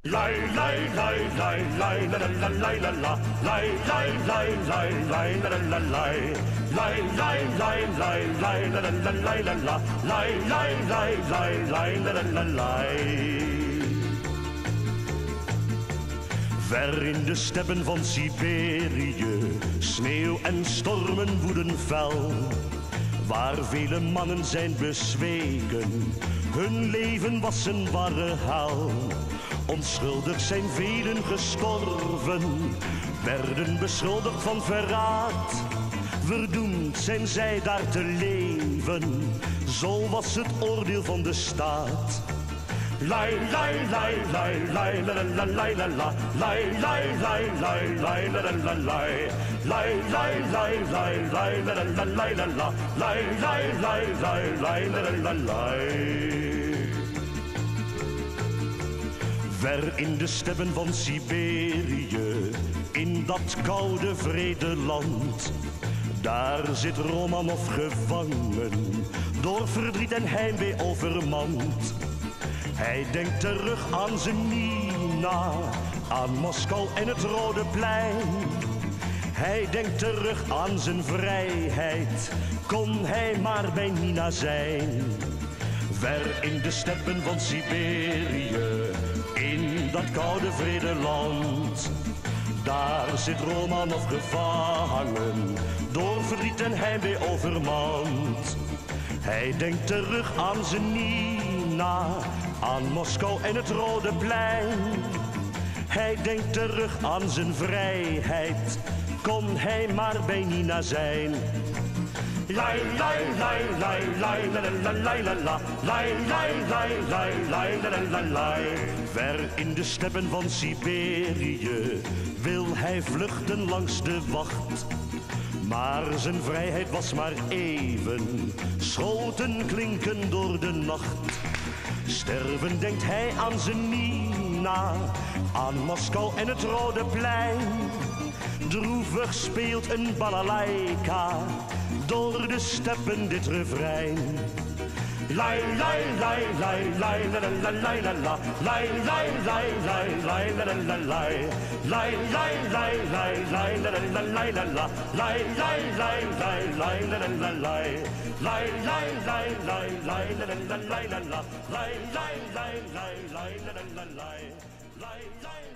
Lai lai lai lai lai la la la la la la lai lai lai lai lai la la la lai lai lai lai lai lai la la la la la la lai lai lai lai lai la la la lai. Ver in de steppen van Siberië, sneeuw en stormen woeden fel, waar vele mannen zijn bezweken, hun leven was een ware hel. Onschuldig zijn velen gestorven, werden beschuldigd van verraad. Verdoemd zijn zij daar te leven, zo was het oordeel van de staat. Lai lai lai lai lai la la la la la lai lai lai lai lai la la la lai lai lai lai lai lai la la la la la lai lai lai lai lai la la lai. Ver in de steppen van Siberië, in dat koude vrede land, daar zit Romanov gevangen, door verdriet en heimwee overmand. Hij denkt terug aan zijn Nina, aan Moskou en het Rode Plein. Hij denkt terug aan zijn vrijheid, kon hij maar bij Nina zijn. Ver in de steppen van Siberië, in dat koude vrede land, daar zit Romanov gevangen, door verdriet en heimwee overmand. Hij denkt terug aan zijn Nina, aan Moskou en het Rode Plein. Hij denkt terug aan zijn vrijheid, kon hij maar bij Nina zijn. Lai lai lai lai lai la la la la la lai lai lai lai lai la la lai. Ver in de steppen van Siberië wil hij vluchten langs de wacht, maar zijn vrijheid was maar even, schoten klinken door de nacht. Sterven denkt hij aan zijn Nina, aan Moskou en het Rode Plein. Droevig speelt een balalaika door de steppen dit refrein. Lai lai lai lai lai la la la la la lai lai lai lai lai la la lai lai lai lai lai lai la la la la la lai lai lai lai lai la la lai lai lai lai lai lai la la la la la lai lai lai lai lai la la lai lai lai